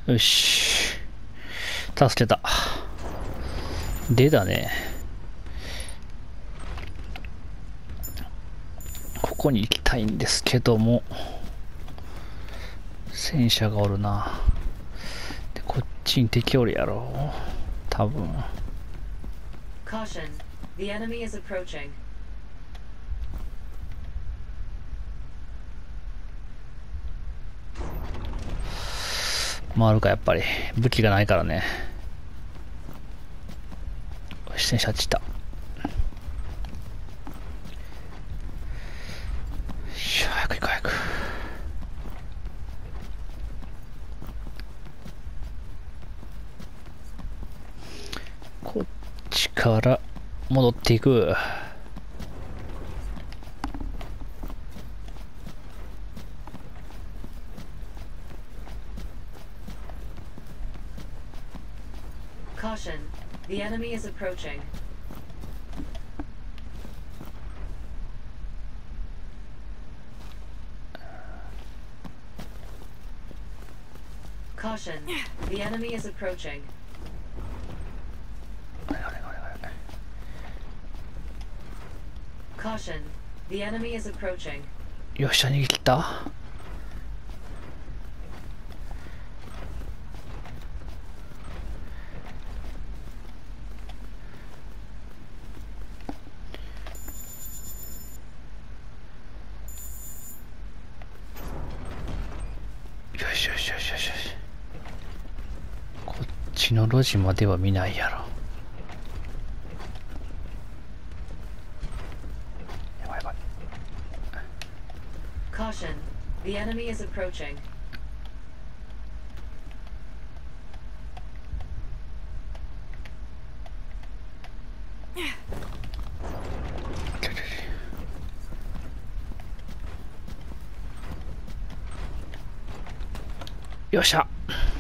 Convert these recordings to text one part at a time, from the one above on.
よし。助けた。でだね。ここに行きたいんですけども。戦車がおるな。で、こっちに敵おるやろ。多分。 Caution, the enemy is approaching. 回るか、やっぱり。武器がないからね。よし、戦車あっち行った。早く行こう、早く。こっちから戻っていく。 Caution, the enemy is approaching. Caution, the enemy is approaching. Caution, the enemy is approaching. よっしゃ、逃げ切った。よしよしよしよしよし。こっちの路地までは見ないやろ。やばいやばい。 Caution, the enemy is approaching. よっしゃ。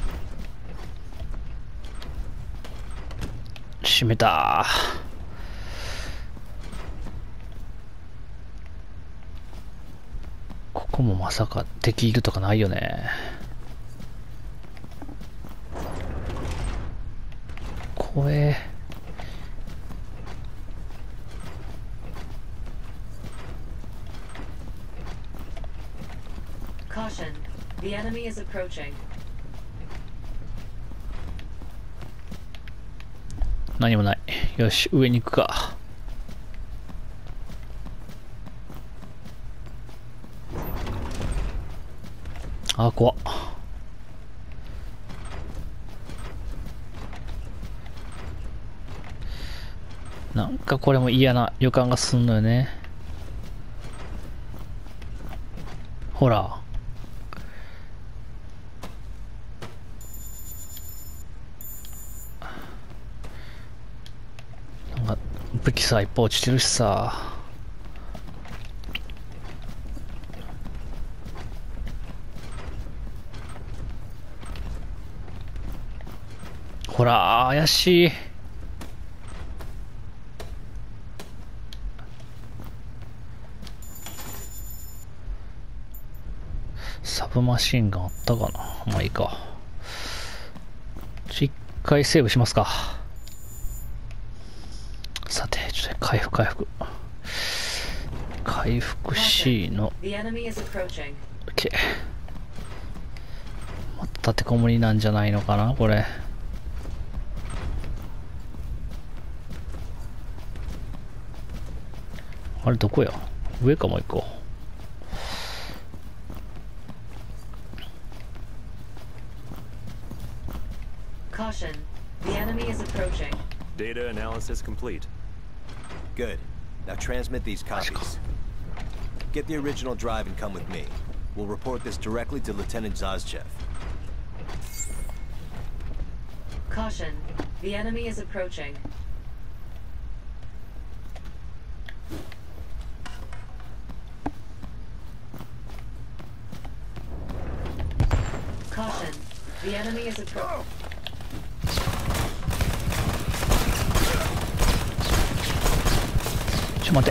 閉めた。ここもまさか敵いるとかないよね。怖え。 Caution, the enemy is approaching. 何もない。よし、上に行くか。あ、怖っ。なんかこれも嫌な予感がすんのよね。ほら。なんか武器さ、いっぱい落ちてるしさ。ほら、怪しい。サブマシンガンあったかな。まあいいか。一回セーブしますか。さて、ちょっと回復。回復 C の OK。また立てこもりなんじゃないのかな、これ。あれどこや。上かもう一個。 Caution, the enemy is approaching. Data analysis complete. Good. Now transmit these copies. Get the original drive and come with me. We'll report this directly to Lieutenant Zazchev. Caution, the enemy is approaching. Caution, the enemy is approaching. ちょっと待って。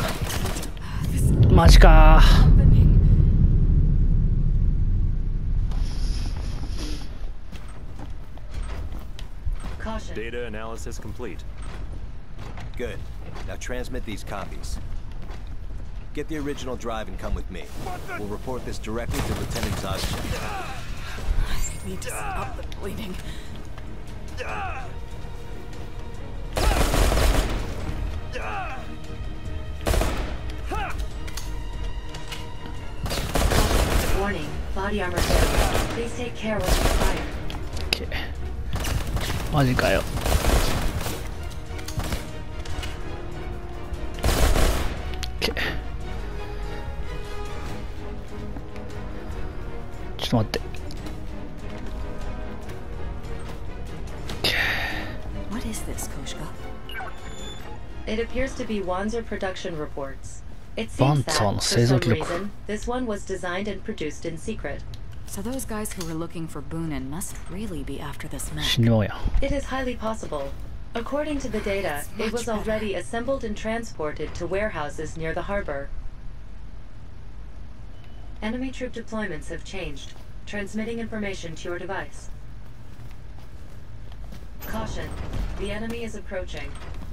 マジかー。 Caution. Data analysis complete. Good. Now transmit these copies. Get the original drive and come with me. We'll report this directly to Lieutenant Zazchin. I need to stop the bleeding. Warning, body armor failure. Please take care when you fire. オッケー。マジかよ。オッケー。ちょっと待って。 What is this, Koshka? It appears to be Wanzer production reports. It Wanzer seems that, の for 製造 some 記録。 reason, this one was designed and produced in secret. So those guys who were looking for Boonin must really be after this mech. 死んでまうやん。 It is highly possible. According to the data, it was already assembled and transported to warehouses near the harbor. Enemy troop deployments have changed, transmitting information to your device. Caution, the enemy is approaching.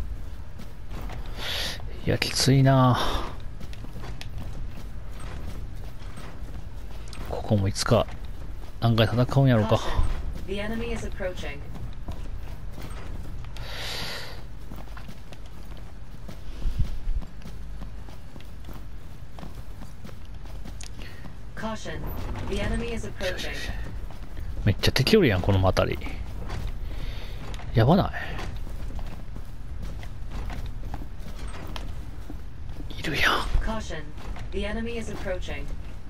いや、きついな。ここもいつか何回戦うんやろうか。 Caution, the enemy is approaching. Caution, the enemy is approaching. めっちゃ敵おるやん、この辺り。やばない？いるやん。 Caution, the enemy is approaching.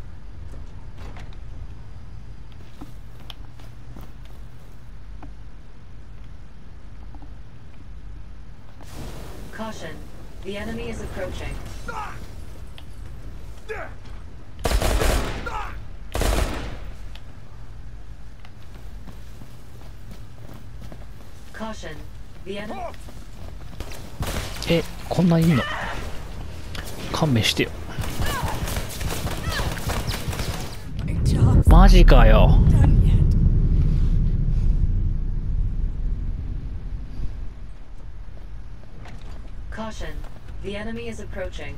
Caution, the enemy is approaching. Caution, the enemy. え、こんないいの？勘弁してよ。 My job's マジかよ。 done yet. Caution, the enemy is approaching.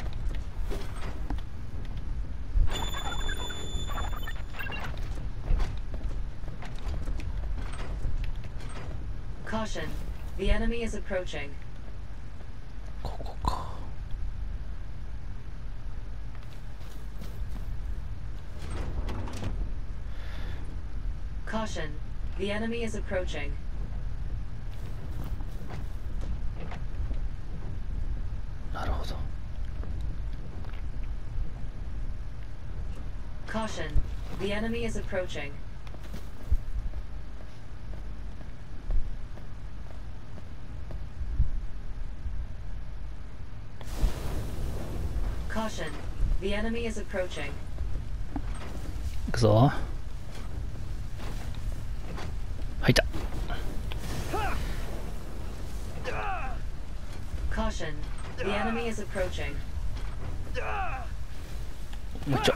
Caution, the enemy is approaching. ここか。 Caution, the enemy is approaching. Caution, the enemy is approaching. Caution, the enemy is approaching. 行くぞ。入った。 Caution, the enemy is approaching. もう一丁。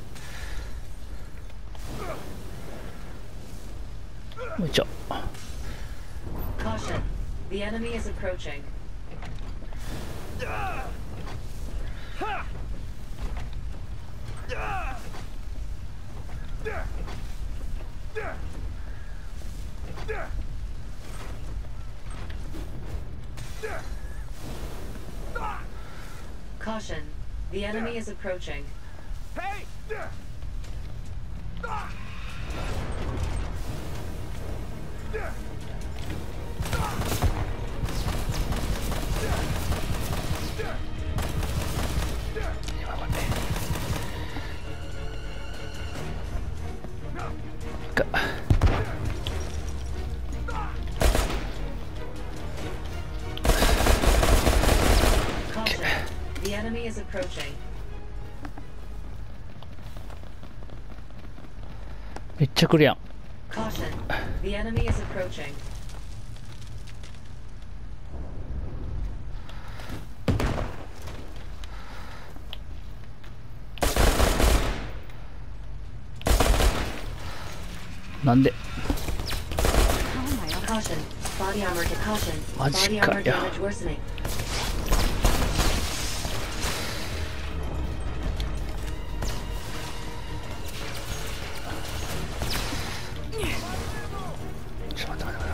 もう一丁。 Caution, the enemy is approaching. Caution, the enemy is approaching. Hey! 今まで。か。 Caution, the enemy is approaching. めっちゃ来るやん。 Caution, the enemy is approaching. なんで？ How am I up? Caution, Body armor to caution. Body マジか armor よ。 damage worsening. ちょっと待って待って待って。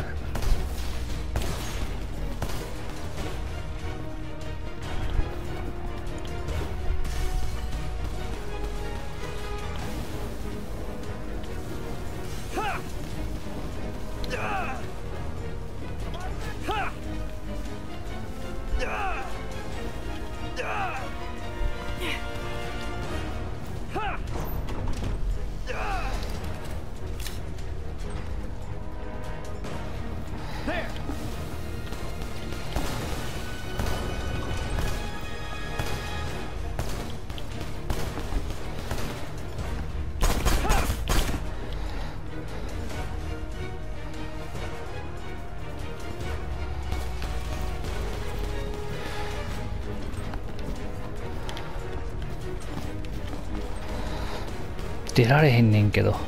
出られへんねんけど。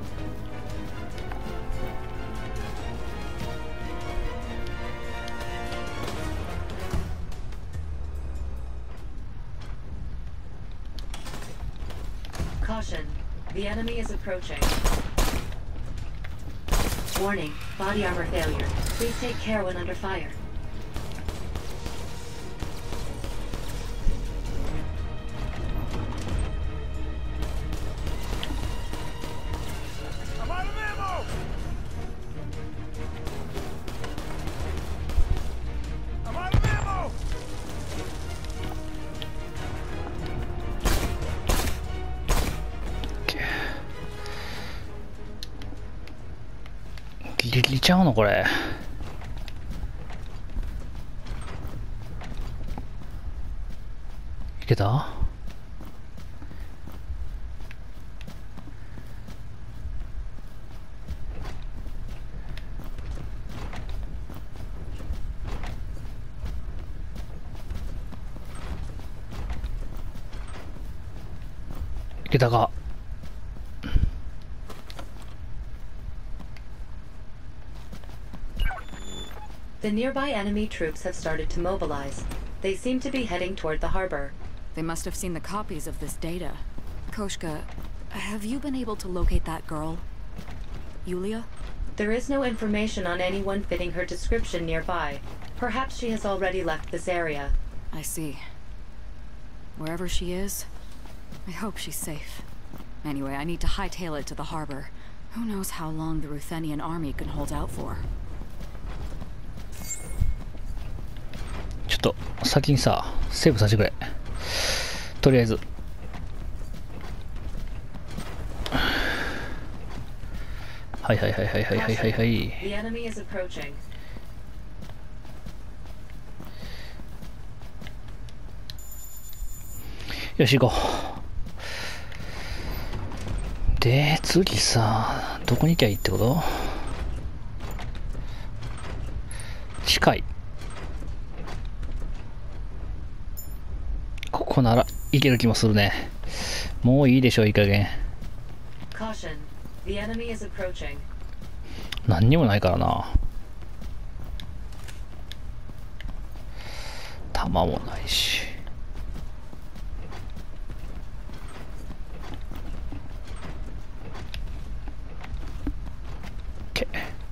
Caution. The enemy is approaching. Warning. Body armor failure. Please take care when under fire. OK ギリギリちゃうのこれ。いけた？いけたか。 The nearby enemy troops have started to mobilize. They seem to be heading toward the harbor. They must have seen the copies of this data. Koshka, have you been able to locate that girl? Yulia? There is no information on anyone fitting her description nearby. Perhaps she has already left this area. I see. Wherever she is, I hope she's safe. Anyway, I need to hightail it to the harbor. Who knows how long the Ruthenian army can hold out for. ちょっと先にさセーブさせてくれ。とりあえずはいはいはいはいはいはいはいはい。 The enemy is approaching. よし行こう。で次さどこに行きゃいいってこと？近い。ここならいける気もするね。もういいでしょいい加減。 Caution. The enemy is approaching. 何にもないからな。弾もないし。OK。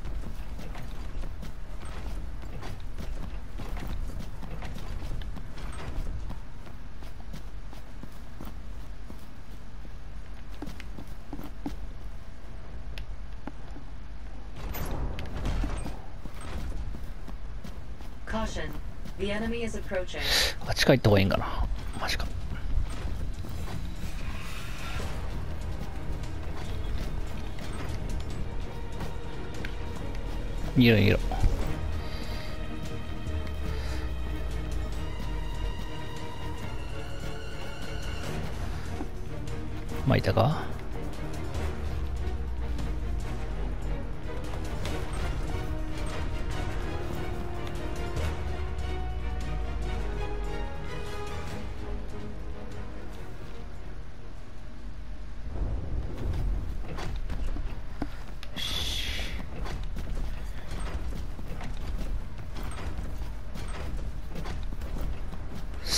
Caution. The enemy is approaching. あっちから行った方がいいんかな。マジか。逃げろ逃げろ。まあいたか。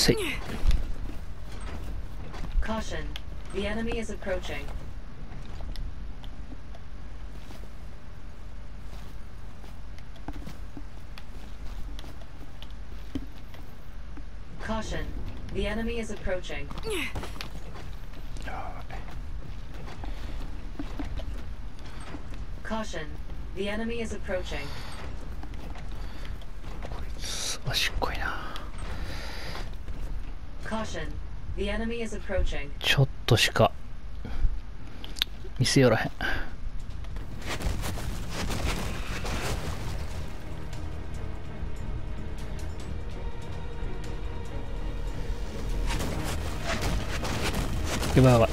せい。 Caution. The enemy is approaching. Caution. The enemy is approaching. Caution. The enemy is approaching. こいつはしっこいな。 Caution. The enemy is approaching. ちょっとしか見せよらへん。やばいやばい。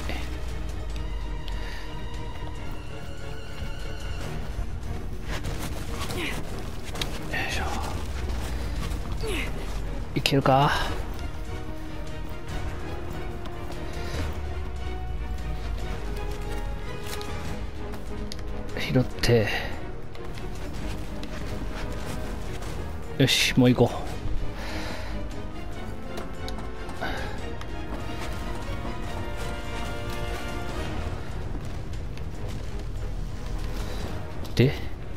よいしょ。いけるか。拾って、よし、もう行こう。で、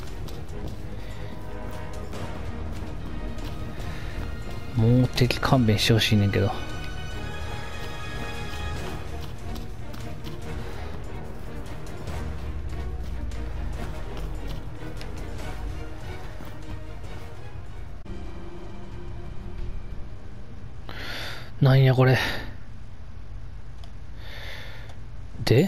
もう敵勘弁してほしいねんけど。なんやこれ。で、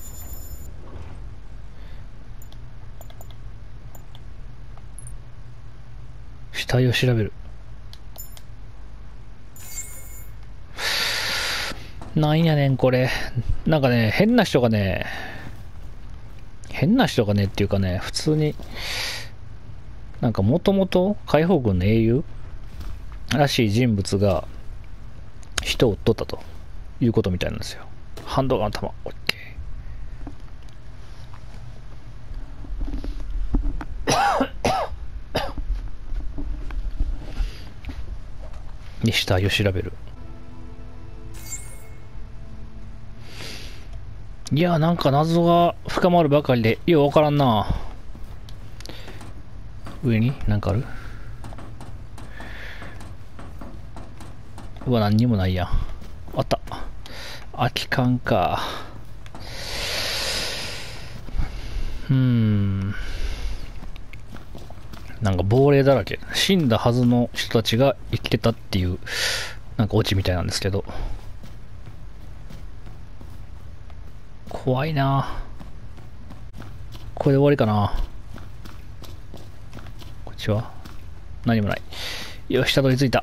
死体を調べる。なんやねんこれ。なんかね、変な人がねっていうかね、普通になんかもともと解放軍の英雄らしい人物が人を撃っとったということみたいなんですよ。ハンドガン弾 OK。 で死体を調べる。いや、なんか謎が深まるばかりでようわからんな。上になんかある？うわ、何にもないやん。あった。空き缶か。なんか亡霊だらけ。死んだはずの人たちが生きてたっていう、なんかオチみたいなんですけど。怖いな。これで終わりかな。こっちは何もない。よし、たどり着いた。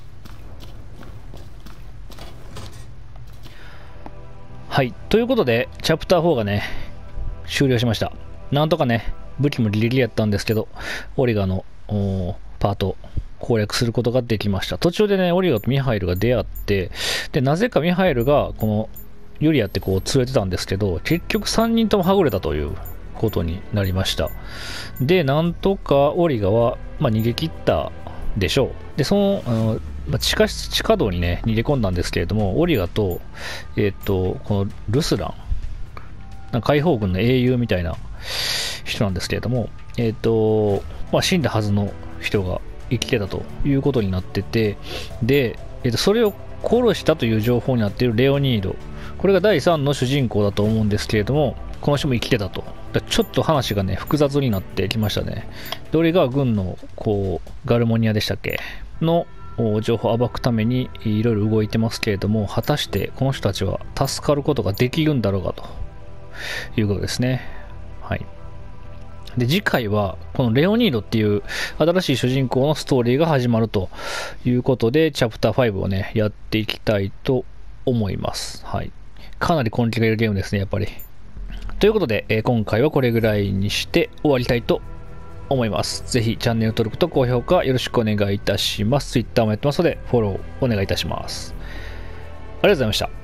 はい。ということで、チャプター4がね、終了しました。なんとかね、武器もギリギリやったんですけど、オリガのパート攻略することができました。途中でね、オリガとミハイルが出会って、で、なぜかミハイルがこのユリアってこう連れてたんですけど、結局3人ともはぐれたということになりました。で、なんとかオリガは、逃げ切ったでしょう。で、その、地下道にね、逃げ込んだんですけれども、オリガと、このルスラン、なんか解放軍の英雄みたいな人なんですけれども、死んだはずの人が生きてたということになってて、で、それを殺したという情報になっているレオニード、これが第3の主人公だと思うんですけれども、この人も生きてたと。ちょっと話がね、複雑になってきましたね。で、オリガは軍の、ガルモニアでしたっけの情報を暴くためにいろいろ動いてますけれども、果たしてこの人たちは助かることができるんだろうかということですね。はい。で、次回はこのレオニードっていう新しい主人公のストーリーが始まるということで、チャプター5をね、やっていきたいと思います。はい。かなり根気がいるゲームですね、やっぱり。ということで、今回はこれぐらいにして終わりたいと思います。ぜひチャンネル登録と高評価よろしくお願いいたします。Twitter もやってますのでフォローお願いいたします。ありがとうございました。